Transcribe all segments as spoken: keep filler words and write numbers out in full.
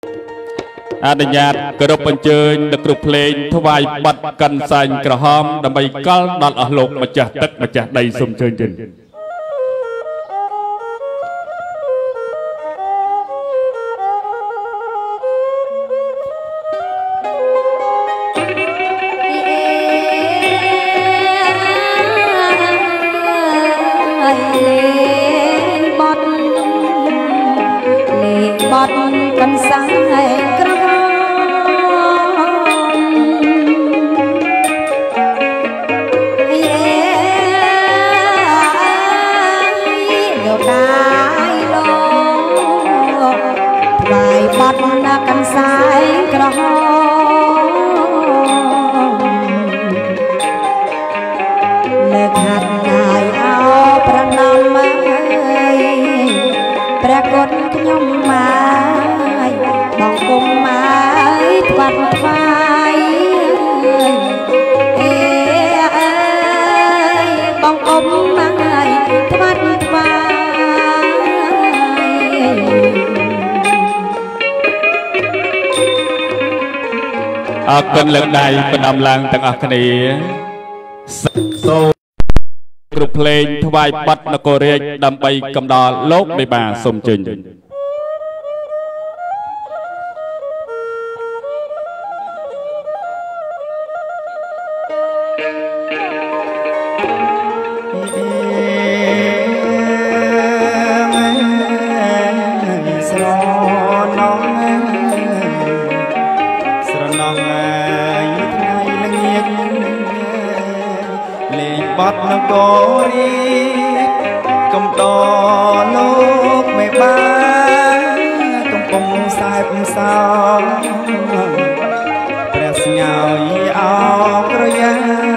អនុញ្ញាតគោរពអញ្ជើញលោកគ្រូភ្លេងថ្វាយបទកាន់សែងក្រហមដើម្បីកល់ដល់អស់លោកម្ចាស់ទឹកម្ចាស់ដីសូមអញ្ជើញជិនកាន់សែងក្រហមយេលោកកាយលោកថ្វាយបទណាកាន់សែងក្រហមលើកហាត់ងាយអោប្រណមអើយព្រះគុណខ្ញុំមកបងគុំមកថ្វាត់ថ្វាយអេអើយបងគុំមកថ្វាត់ថ្វាយអរគុណលើកដៃផ្ដំឡើងទាំងអស់គ្នាសូមគ្រូភ្លេងថ្វាយបទនគររាជដើម្បីកំដរលោកមេបាសូមជើញបទនគររាជកំដរលោកមេបាកំពុងសែបសោព្រះស្ញើអោក្រយ៉ា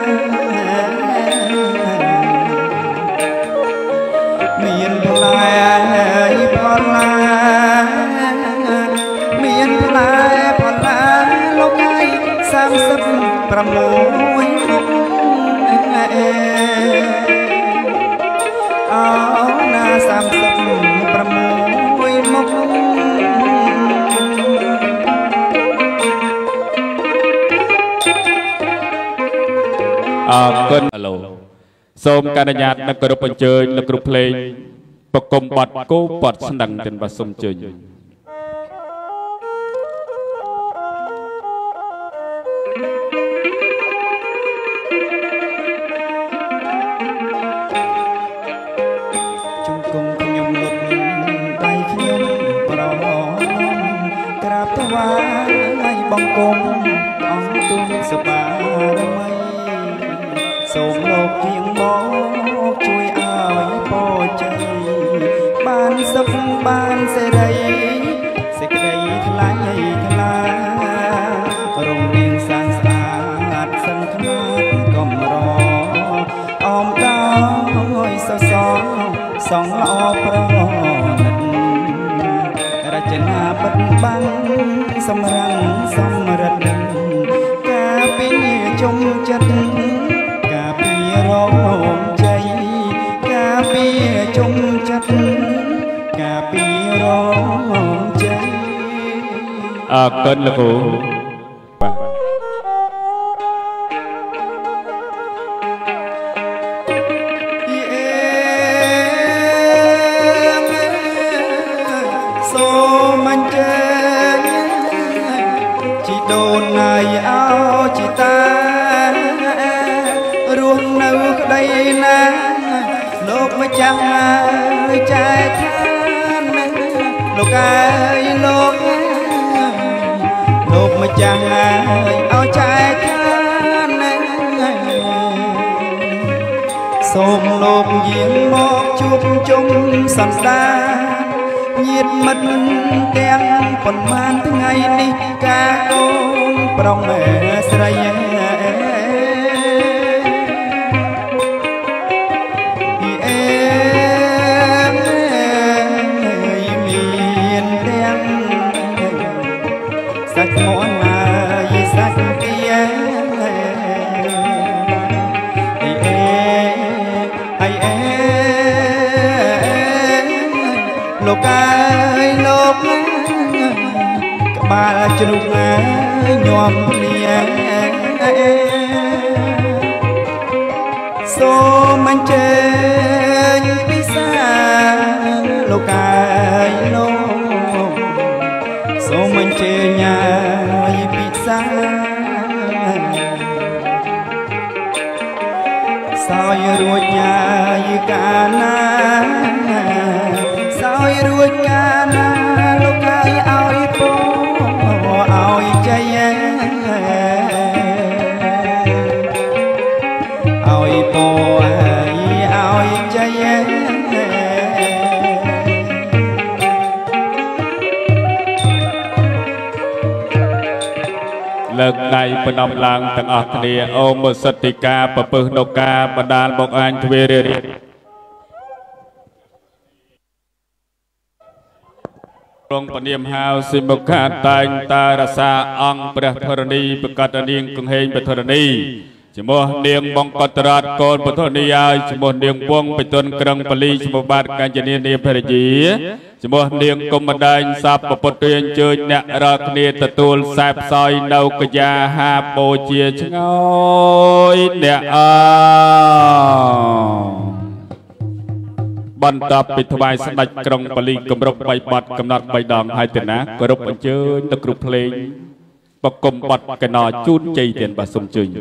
មានផ្លែផលឡាមានផ្លែផលឡាលោកឯងសាមសិបប្រាំមួយអោណាសាមសិបប្រាំមួយមុខអរគុណឡូសូមអនុញ្ញាតនិងគោរពអញ្ជើញលោកគ្រូភ្លេងប្រគំបទគោបទស្ដឹងទាំងបាទសូមអញ្ជើញបងគុំអង្គទូលសបារមីសូមលោកជាងមកជួយឲ្យពរជ័យបានសុខបានសេរីសេចក្តីថ្លៃថ្លារំរៀងសានស្អាតសឹងខ្នាតកំរអមដោយសសរសងល្អប្រណិតរចនាបិទបាំងសម្រាំងសម្រិទ្ធការពីជុំចិត្តការពីរងជ័យការពីជុំចិត្តការពីរងជ័យអរគុណលោកគ្រូដូនណាយអោជីតារស់នៅក្តីណាលោកម្ចាស់ចែកឋានលោកអើយលោកលោកម្ចាស់អោចែកឋានសូមលោកយាងមកជួបជុំសន្តានញាតិមិត្តទាំងប៉ុន្មានថ្ងៃនេះការកូនប្រុងស្រីអេមានទាំងសាច់មាន់ណាយសាច់ទាអេអេអេលោកអើយលោកក្បាល់ជ្រុកញោមគ្នាសូមអញ្ជើញពិសាលោកកាយលោកសូមអញ្ជើញញ៉ាយពិសាសោយរួចញ៉ាយកាលណាសោយរួចកាលណាលោកកាយឲ្យពរឲ្យជ័យឲ្យពរឲ្យជ័យលើកដៃប្រណម្យឡើងទាំងអស់គ្នាអូមសិទ្ធិកាប្រពឹសនកាបណ្ដាលមកអាញទ្វេរារីរងពនាមហៅសិមុខាតែងតារសាអង្គព្រះធរណីប្រកាសនាងកង្ហេងព្រះធរណីជាមួយនាងបង្គតរតកូនពធនីយាយជាមួយនាងវងបិទុនក្រឹងពលីជាមួយបាទកញ្ញនានាភរិយាជាមួយនាងកុំបណ្ដាញសាប់ពុទ្ធអញ្ជើញអ្នករាល់គ្នាទទួលខ្សែផ្សាយនៅកយាហាបូជាឆ្ងយអ្នកអបន្ទាប់ពីថ្វាយស្ដេចក្រុងពលីគម្រប់បីបទកំណត់បីដងហើយទៅណាគោរពអញ្ជើញទៅគ្រូភ្លេងបកុំបទកណោជូនជ័យទានបាទសូមជើញ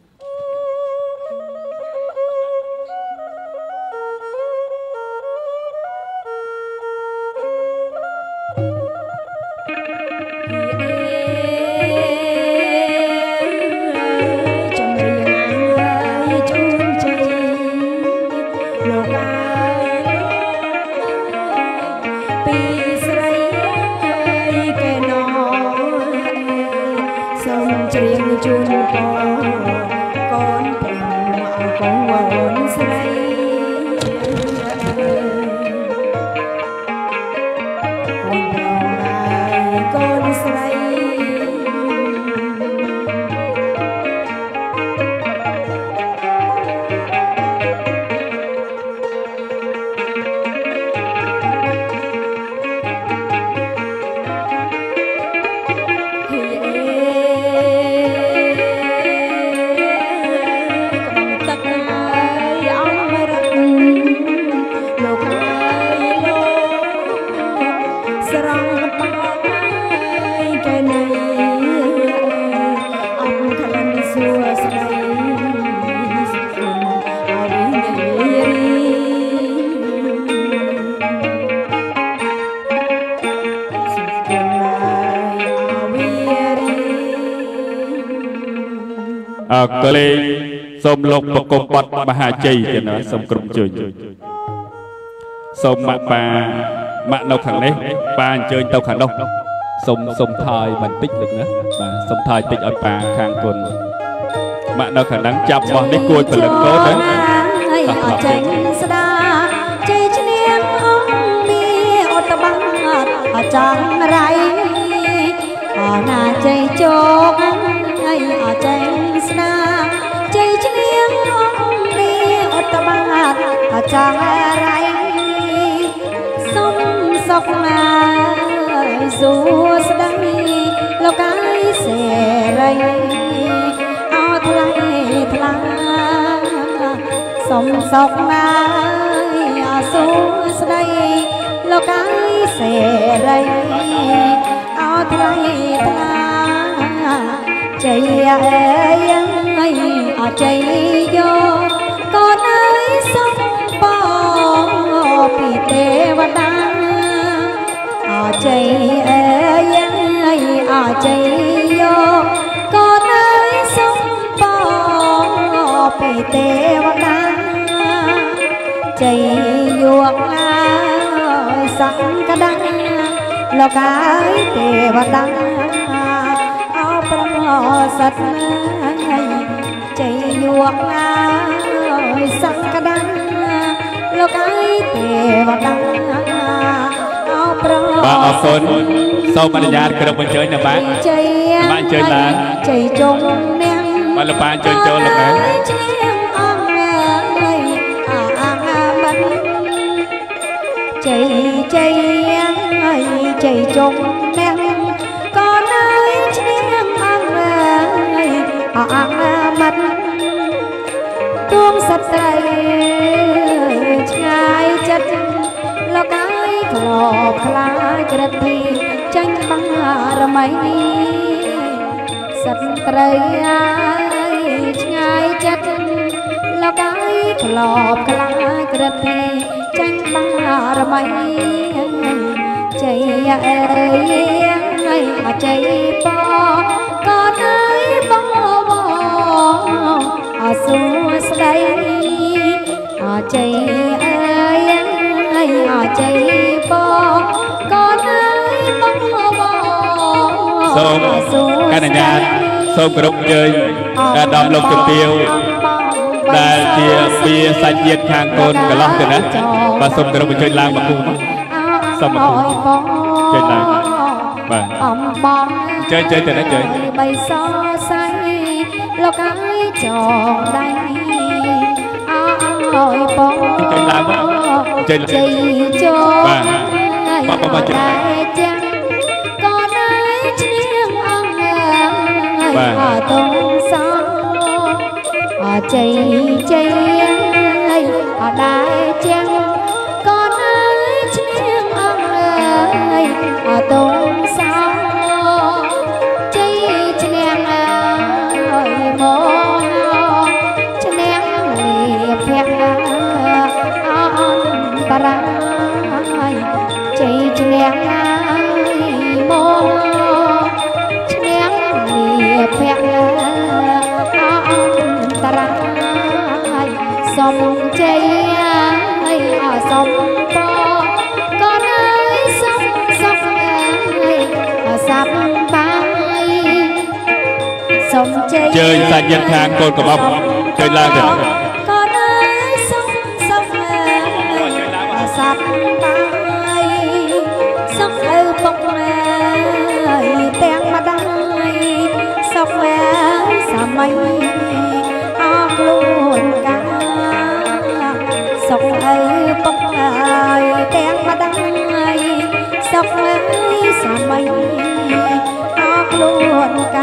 កលេងសូមលោកបកុំបត់មហាជ័យទៀតណាសូមក្រុមជើញសូមម៉ាក់ប៉ាម៉ាក់នៅខាងនេះប៉ាអញ្ជើញទៅខាងនោះសូមសូមថយបន្តិចលោកណាបាទសូមថយតិចឲ្យប៉ាខាងគុណម៉ាក់នៅខាងហ្នឹងចាប់បោះនេះគួយពលិតកូនណាអត់ចេញស្ដាជ័យឈ្នះអង្គមានអត់បាត់អត់ចង់រៃអណាជ័យជោគហើយអត់ចេញស្ដាជ័យឈ្នះអង្គមានអត់បាត់អត់ចង់រៃសុំសុខណាសួស្ដីលោកកាយសេរីអត់ថ្លៃថ្លាសុំសុខណាសួស្ដីលោកកាយសេរីអត់ថ្លៃថ្លាជ័យអើយអត់ជ័យយកកូនអើយសុំបងពីទេវតាអជ័យអើយអជ័យយកកូនអើយសុំបងពីទេវតាជ័យយកណាសង្កដាលោកកាយទេវតាអោប្រសិទ្ធណាជ័យយកណាសង្កដាលោកកាយទេវតាបាទអរគុណសូមអនុញ្ញាតគ្រប់អញ្ជើញណាបាទជ័យបាទអញ្ជើញឡើងជ័យជុំនាងបាទលោកបាទអញ្ជើញចូលលោកណាឈ្នះអង្គអើយអអាមិនជ័យជ័យអើយជ័យជុំនាងកូនអាមិតទួងសត្វស្រីឆ្ងាយចិត្តលោកអើយក្លបខ្លាចក្រទីចាញ់បារមីសត្វស្រីអើយឆ្ងាយចិត្តលោកអើយក្លបខ្លាចក្រទីចាញ់បារមីជ័យអើយអជ័យបកូនអើយបងអសួស្ដីអជ័យអើយអជ័យបកូនអើយបងសូមកណ្ដាលសូមគោរពជើញដល់ដំលោកជំទាវដែលជាពីសាច់ញាតិខាងកូនកន្លោះទៅណាបាទសូមគោរពជើញឡើងមកគូសូមមកគូជើញឡើងបាទអំបងជើញជើញទៅណាជើញបៃសសៃលោកអើយចងដៃអើយបងជើញឡើងមកជើញជើញចូលបាទបាទបាទជើញចាំកូនអើយឈ្នះអង្គបាទអត់ទុំសងអជ័យជ័យអត់ដែរចាំកូនអើយឈ្នះអង្គអត់ទុំសងជ័យឈ្នះអើយមកឈ្នះលៀបភ័ក្រអន្តរាយជ័យឈ្នះអើយមកឈ្នះលៀបភ័ក្រអន្តរាយសុំជ័យអើយអសុំបកូនអើយសុំសុំអើយអសាប់បាយសុំជ័យជើញសាច់ញាតិខាងកូនកបជើញឡើងទៅកូនអើយសុំសុំអើយអសាប់បាយសុំឪពុកម៉ែទាំងម្ដាយសុំអើយសម័យអរខ្លួនកាសុំឪពុកអើយទាំងម្ដាយសុំអើយសម័យអរខ្លួនកា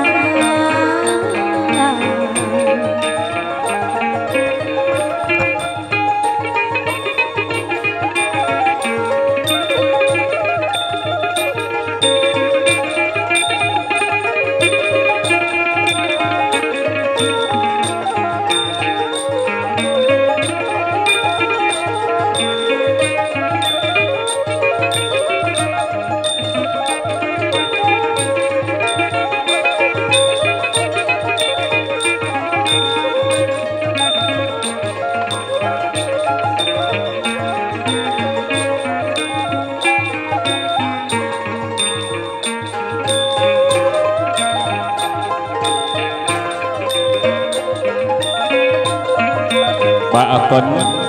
បាទអរគុណ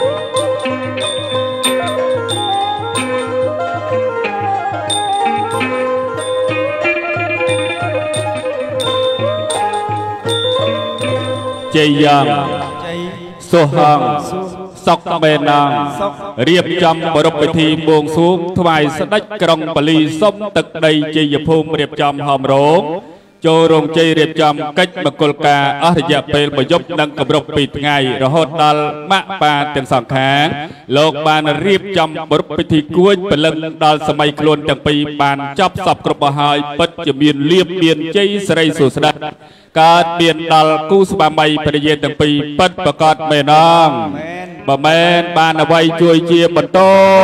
ជ័យយ៉ាងសុហងសុកបេណាងរៀបចំបរិបពិធីបួងសួងថ្វាយស្ដេចក្រុងបាលីសុំទឹកដីជ័យភូមិរៀបចំហមរោងចូលរោងជ័យរៀបចំកិច្ចមង្គលការអស់រយៈពេលមួយយប់និងគម្រប់ពីរថ្ងៃរហូតដល់ម៉ាក់ប៉ាទាំងសងខាងលោកបានរៀបចំបរិបពិធីគួចពលឹងដល់សម័យខ្លួនទាំងពីរបានចប់សពគ្រប់អស់ហើយពិតជាមានលៀបមានជ័យសិរីសុស្ដីកើតមានដល់គូស្វាមីភរិយាទាំងពីរពិតប្រកបមែនអងបើមែនបានអ្វីជួយជាបន្ត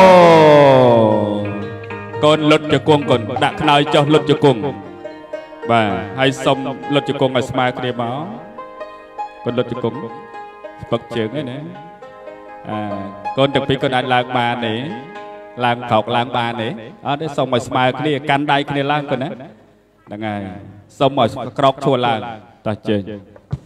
កូនលុតជង្គង់កូនដាក់ខ្នើយចុះលុតជង្គង់បាទហើយសុំលុតជង្គង់ឲ្យស្មើគ្នាមកកូនលុតជង្គង់ស្ពឹកជើងហ្នឹងណាអាកូនទាំងពីរកូនអាចឡើងបានទេឡើងក្រោកឡើងបានទេអត់ទេសុំឲ្យស្មើគ្នាកាន់ដៃគ្នាឡើងកូនណាហ្នឹងហើយសុំឲ្យក្រោកឈួរឡើងតោះជើញ